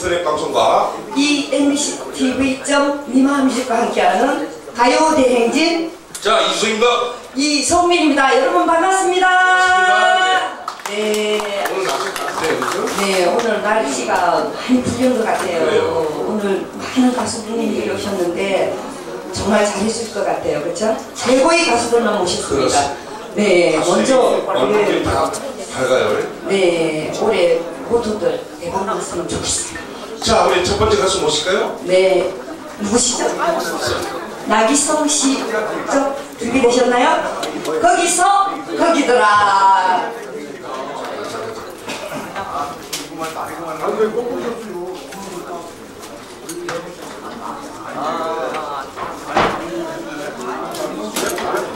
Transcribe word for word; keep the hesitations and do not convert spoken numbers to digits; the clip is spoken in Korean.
인터넷 방송과 이 엠비씨 티비 점 니마뮤직과 함께하는 가요대행진. 자, 이수입니다. 이성민입니다. 여러분 반갑습니다. 반갑습니다. 네. 오늘 날씨 같으세요, 그죠? 네, 오늘 날씨가 많이 풀린 것 같아요. 그래요. 오늘 많은 가수분들이 오셨는데 정말 잘해줄 것 같아요. 그렇죠? 최고의 가수들만 모셨습니다. 그렇습니다. 네, 먼저 얼굴이 다 밝아요. 네, 올해 모두들 대박 났으면 좋겠어요. 자, 우리 첫 번째 가수 모실까요? 네, 누구시죠? 나기성 씨, 저 준비되셨나요? 거기서 거기더라.